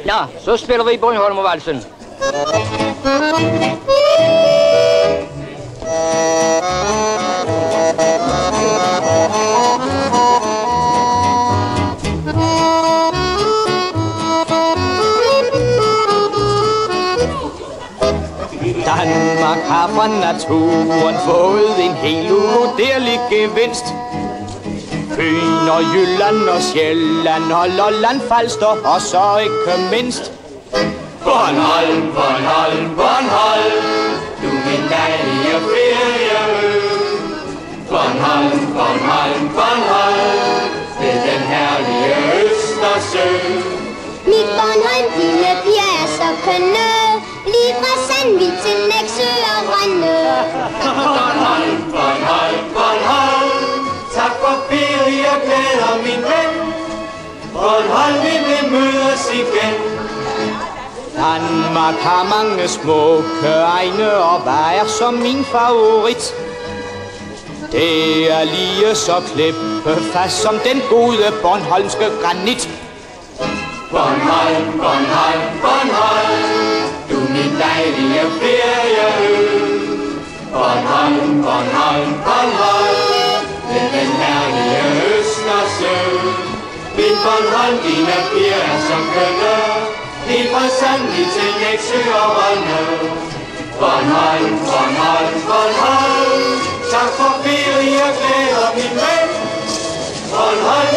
Nå, så spiller vi Bornholmervalsen. Danmark har fra naturen fået en helt uvurderlig gevinst. Fyn og Jylland og Sjælland og Lolland Falster og så ikke mindst Bornholm, Bornholm, Bornholm, du min dejlige ferieø. Bornholm, Bornholm, Bornholm, ved den herlige Østersø. Mit Bornholm, dine piger er så kønne, lige fra Sandvig til Nexø og Rønne. Bornholm, Bornholm, Bornholm, tak for ferie og glæder, min ven. Bornholm, vi vil mødes igen. Danmark har mange smukke egne, og hvad er så min favorit? Det er lige så klippefast som den gode bornholmske granit. Bornholm, Bornholm, Bornholm, du min dejlige ferieø. Bornholm, Bornholm, Bornholm, ved den herlige Østersø. Min Bornholm, dine piger er så kønne, lige fra Sandvig til Nexø og Rønne. Bornholm, Bornholm, Bornholm, tak for ferie og glæder, min ven. Bornholm,